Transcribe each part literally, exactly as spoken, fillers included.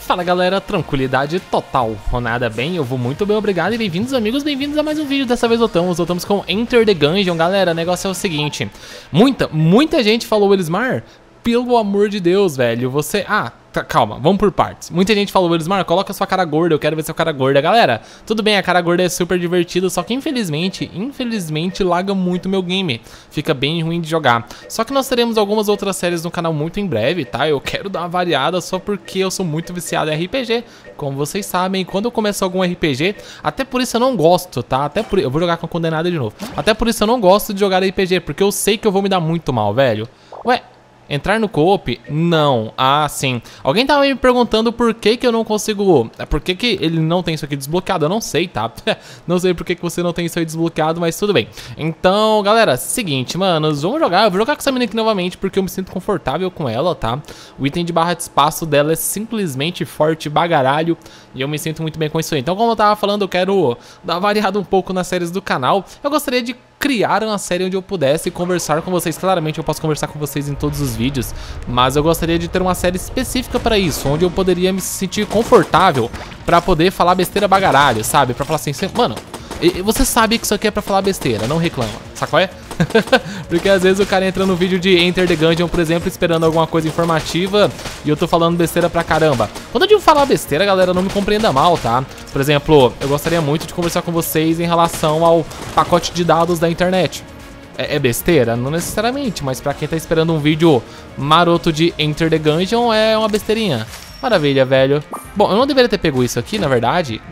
Fala galera, tranquilidade total, Ronada bem, eu vou muito bem, obrigado e bem-vindos amigos, bem-vindos a mais um vídeo. Dessa vez voltamos, voltamos com Enter the Gungeon, galera. O negócio é o seguinte, muita, muita gente falou, Elismar, pelo amor de Deus, velho, você... Ah, tá, calma, vamos por partes. Muita gente falou, Elismar, coloca sua cara gorda, eu quero ver sua cara gorda. Galera, tudo bem, a cara gorda é super divertida, só que infelizmente, infelizmente laga muito meu game. Fica bem ruim de jogar. Só que nós teremos algumas outras séries no canal muito em breve, tá? Eu quero dar uma variada só porque eu sou muito viciado em R P G. Como vocês sabem, quando eu começo algum R P G, até por isso eu não gosto, tá? Até por... Eu vou jogar com a Condenada de novo. Até por isso eu não gosto de jogar R P G, porque eu sei que eu vou me dar muito mal, velho. Ué... Entrar no co-op? Não. Ah, sim. Alguém tava me perguntando por que que eu não consigo... Por que que ele não tem isso aqui desbloqueado? Eu não sei, tá? Não sei por que que você não tem isso aí desbloqueado, mas tudo bem. Então, galera, seguinte, manos, vamos jogar. Eu vou jogar com essa menina aqui novamente porque eu me sinto confortável com ela, tá? O item de barra de espaço dela é simplesmente forte bagaralho e eu me sinto muito bem com isso aí. Então, como eu tava falando, eu quero dar uma variada um pouco nas séries do canal. Eu gostaria de criar uma série onde eu pudesse conversar com vocês. Claramente eu posso conversar com vocês em todos os vídeos, mas eu gostaria de ter uma série específica para isso, onde eu poderia me sentir confortável para poder falar besteira bagaralho, sabe? Pra falar assim, mano, você sabe que isso aqui é pra falar besteira, não reclama, sabe qual é? Porque às vezes o cara entra no vídeo de Enter the Gungeon, por exemplo, esperando alguma coisa informativa e eu tô falando besteira pra caramba. Quando eu digo falar besteira, galera, não me compreenda mal, tá? Por exemplo, eu gostaria muito de conversar com vocês em relação ao pacote de dados da internet. É, é besteira? Não necessariamente, mas pra quem tá esperando um vídeo maroto de Enter the Gungeon, é uma besteirinha. Maravilha, velho. Bom, eu não deveria ter pego isso aqui, na verdade.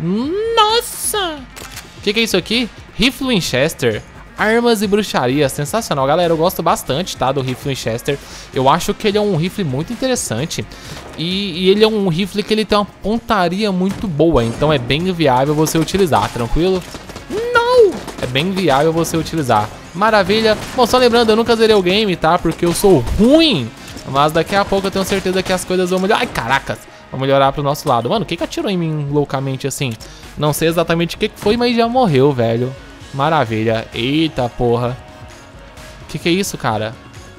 Nossa! O que que é isso aqui? Rifle Winchester. Armas e bruxaria, sensacional, galera, eu gosto bastante, tá, do rifle Winchester. Eu acho que ele é um rifle muito interessante e, e ele é um rifle que ele tem uma pontaria muito boa, então é bem viável você utilizar, tranquilo? Não! É bem viável você utilizar. Maravilha. Bom, só lembrando, eu nunca zerei o game, tá, porque eu sou ruim, mas daqui a pouco eu tenho certeza que as coisas vão melhorar. Ai, caracas! Vão melhorar pro nosso lado. Mano, o que que atirou em mim loucamente assim? Não sei exatamente o que que foi, mas já morreu, velho. Maravilha. Eita porra. Que que é isso, cara?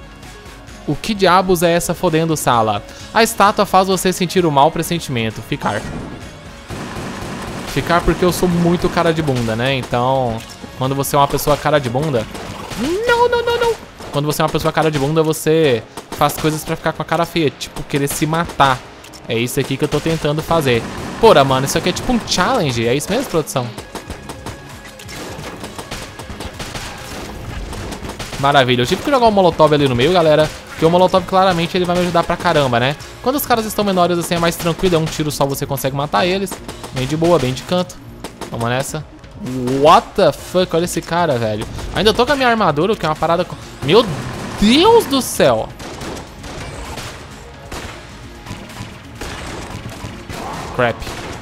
O que diabos é essa fodendo sala? A estátua faz você sentir o mau pressentimento. Ficar. Ficar porque eu sou muito cara de bunda, né? Então, quando você é uma pessoa cara de bunda... Não, não, não, não. Quando você é uma pessoa cara de bunda, você faz coisas pra ficar com a cara feia. Tipo, querer se matar. É isso aqui que eu tô tentando fazer. Porra, mano, isso aqui é tipo um challenge. É isso mesmo, produção? Maravilha, eu tive que jogar um molotov ali no meio, galera, porque o molotov claramente ele vai me ajudar pra caramba, né? Quando os caras estão menores assim é mais tranquilo, é um tiro só você consegue matar eles. Bem de boa, bem de canto. Vamos nessa. What the fuck, olha esse cara, velho. Ainda tô com a minha armadura, que é uma parada... Meu Deus do céu. Crap.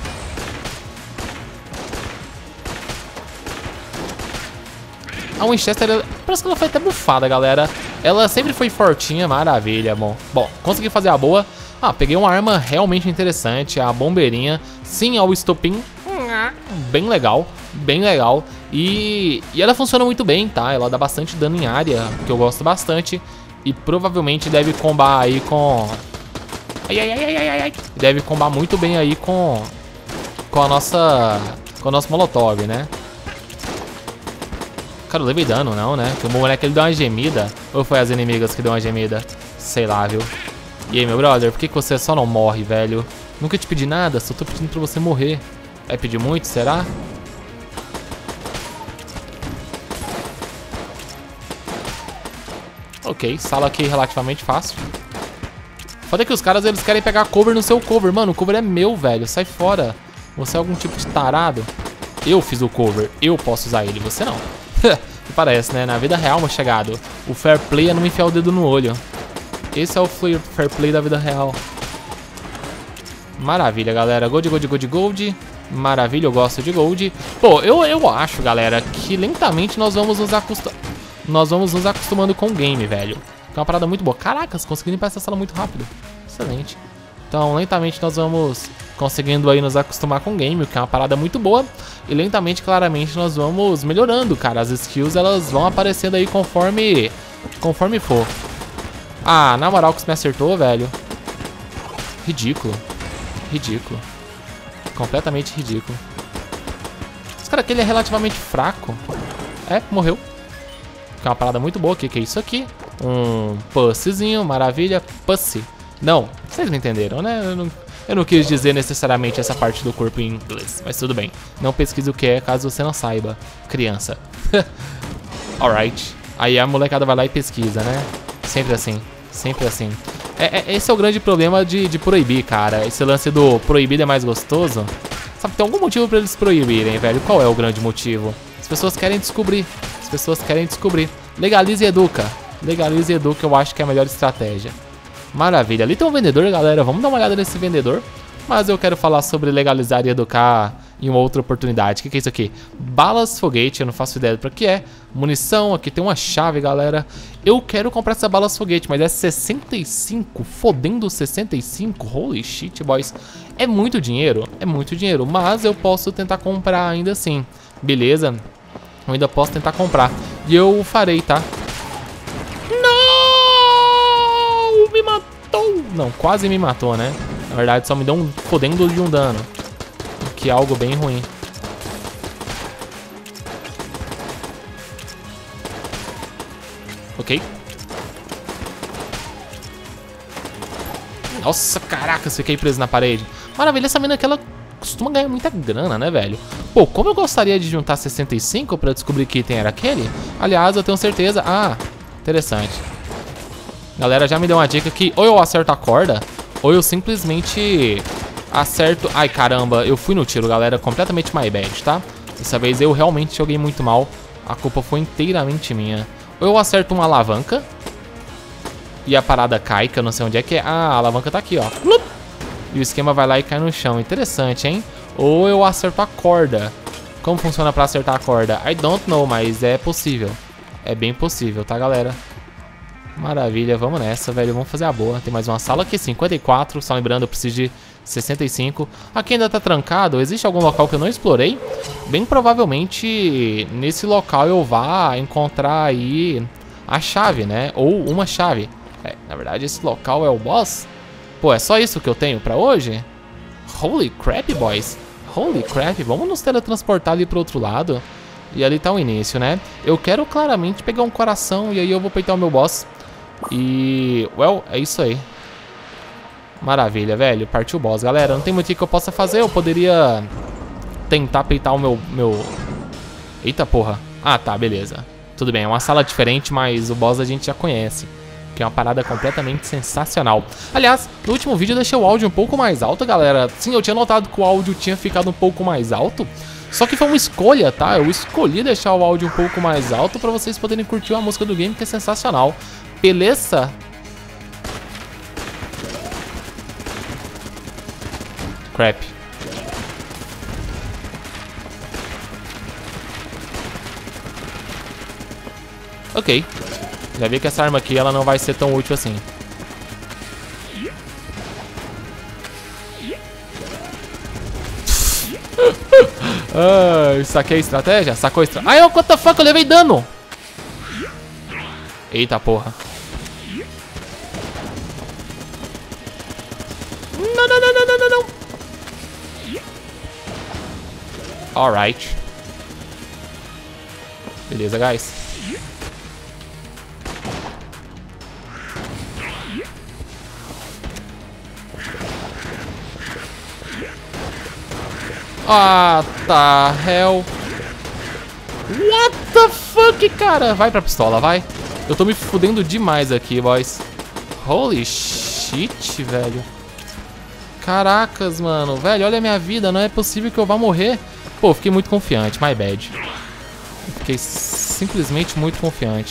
A Winchester, ela, parece que ela foi até bufada, galera. Ela sempre foi fortinha, maravilha, bom. Bom, consegui fazer a boa. Ah, peguei uma arma realmente interessante, a bombeirinha. Sim, ao estopim. Bem legal, bem legal. E, e ela funciona muito bem, tá? Ela dá bastante dano em área, que eu gosto bastante. E provavelmente deve combar aí com... Ai, ai, ai, ai, ai, ai. Deve combar muito bem aí com... Com a nossa... Com o nosso molotov, né? Cara, eu levei dano, não, né? Porque o moleque ele deu uma gemida. Ou foi as inimigas que deu uma gemida? Sei lá, viu? E aí, meu brother, por que que você só não morre, velho? Nunca te pedi nada, só tô pedindo pra você morrer. Vai pedir muito, será? Ok, sala aqui relativamente fácil. Foda que os caras, eles querem pegar cover no seu cover. Mano, o cover é meu, velho. Sai fora. Você é algum tipo de tarado? Eu fiz o cover. Eu posso usar ele, você não. Parece, né? Na vida real, meu chegado, o fair play é não enfiar o dedo no olho. Esse é o fair play da vida real. Maravilha, galera. Gold, gold, gold, gold. Maravilha, eu gosto de gold. Pô, eu, eu acho, galera, que lentamente nós vamos nos acostumando. Nós vamos nos acostumando com o game, velho. É uma parada muito boa. Caracas, consegui limpar essa sala muito rápido. Excelente. Então, lentamente nós vamos conseguindo aí nos acostumar com o game, o que é uma parada muito boa. E lentamente, claramente, nós vamos melhorando, cara. As skills, elas vão aparecendo aí conforme conforme for. Ah, na moral que você me acertou, velho. Ridículo. Ridículo. Completamente ridículo. Esse cara aqui ele é relativamente fraco. É, morreu. Que é uma parada muito boa. O que, que é isso aqui? Um pussyzinho, maravilha. Pussy. Não, vocês me entenderam, né? Eu não, eu não quis dizer necessariamente essa parte do corpo em inglês. Mas tudo bem. Não pesquise o que é, caso você não saiba. Criança. Alright. Aí a molecada vai lá e pesquisa, né? Sempre assim. Sempre assim. É, é, esse é o grande problema de, de proibir, cara. Esse lance do proibido é mais gostoso. Sabe, tem algum motivo pra eles proibirem, velho? Qual é o grande motivo? As pessoas querem descobrir. As pessoas querem descobrir. Legalize e educa. Legalize e educa, eu acho que é a melhor estratégia. Maravilha. Ali tem um vendedor, galera. Vamos dar uma olhada nesse vendedor. Mas eu quero falar sobre legalizar e educar em uma outra oportunidade. O que, que é isso aqui? Balas foguete, eu não faço ideia para que é. Munição, aqui tem uma chave, galera. Eu quero comprar essa balas foguete, mas é sessenta e cinco, fodendo sessenta e cinco. Holy shit, boys. É muito dinheiro, é muito dinheiro, mas eu posso tentar comprar ainda assim. Beleza? Eu ainda posso tentar comprar. E eu farei, tá? Não! Me matou! Não, quase me matou, né? Na verdade, só me deu um fodendo de um dano. Que é algo bem ruim. Ok. Nossa, caracas, fiquei preso na parede. Maravilha, essa mina aqui, ela costuma ganhar muita grana, né, velho? Pô, como eu gostaria de juntar sessenta e cinco pra descobrir que item era aquele. Aliás, eu tenho certeza... Ah, interessante. Galera, já me deu uma dica que ou eu acerto a corda, ou eu simplesmente acerto... Ai, caramba, eu fui no tiro, galera. Completamente my bad, tá? Dessa vez eu realmente joguei muito mal. A culpa foi inteiramente minha. Ou eu acerto uma alavanca e a parada cai, que eu não sei onde é que é. Ah, a alavanca tá aqui, ó. E o esquema vai lá e cai no chão. Interessante, hein? Ou eu acerto a corda. Como funciona pra acertar a corda? I don't know, mas é possível. É bem possível, tá, galera? Maravilha, vamos nessa, velho. Vamos fazer a boa. Tem mais uma sala aqui, cinquenta e quatro. Só lembrando, eu preciso de sessenta e cinco. Aqui ainda tá trancado. Existe algum local que eu não explorei? Bem provavelmente nesse local eu vá encontrar aí a chave, né? Ou uma chave. É, na verdade, esse local é o boss. Pô, é só isso que eu tenho pra hoje? Holy crap, boys. Holy crap. Vamos nos teletransportar ali pro outro lado. E ali tá o início, né? Eu quero claramente pegar um coração e aí eu vou peitar o meu boss. E... well, é isso aí. Maravilha, velho. Partiu o boss, galera. Não tem muito o que eu possa fazer. Eu poderia tentar peitar o meu... meu... Eita porra. Ah, tá, beleza. Tudo bem, é uma sala diferente, mas o boss a gente já conhece. Que é uma parada completamente sensacional. Aliás, no último vídeo eu deixei o áudio um pouco mais alto, galera. Sim, eu tinha notado que o áudio tinha ficado um pouco mais alto. Só que foi uma escolha, tá? Eu escolhi deixar o áudio um pouco mais alto pra vocês poderem curtir a música do game, que é sensacional. Beleza? Crap. Ok. Já vi que essa arma aqui ela não vai ser tão útil assim. Ah, saquei a estratégia? Sacou a estratégia? Ai, what the fuck, eu levei dano! Eita porra. Não, não, não, não, não, não, não. Alright. Beleza, guys. Ah, tá, hell. What the fuck, cara? Vai pra pistola, vai. Eu tô me fudendo demais aqui, boys. Holy shit, velho. Caracas, mano. Velho, olha a minha vida. Não é possível que eu vá morrer. Pô, fiquei muito confiante. My bad. Fiquei simplesmente muito confiante.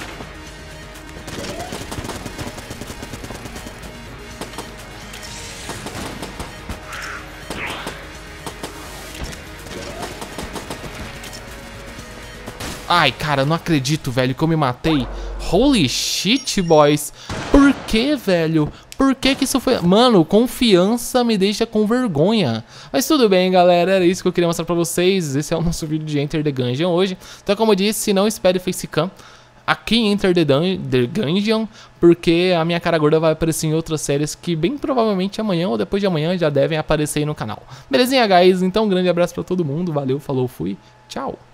Ai, cara, não acredito, velho, que eu me matei. Holy shit, boys. Por que, velho? Por que que isso foi... Mano, confiança me deixa com vergonha. Mas tudo bem, galera. Era isso que eu queria mostrar pra vocês. Esse é o nosso vídeo de Enter the Gungeon hoje. Então, como eu disse, não espere facecam. aqui em Enter the, Dun the Gungeon, porque a minha cara gorda vai aparecer em outras séries que bem provavelmente amanhã ou depois de amanhã já devem aparecer aí no canal. Belezinha, guys? Então um grande abraço pra todo mundo, valeu, falou, fui, tchau!